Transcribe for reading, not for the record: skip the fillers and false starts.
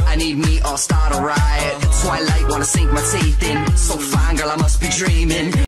I need me, I'll start a riot. Twilight, wanna sink my teeth in. So fine, girl, I must be dreaming.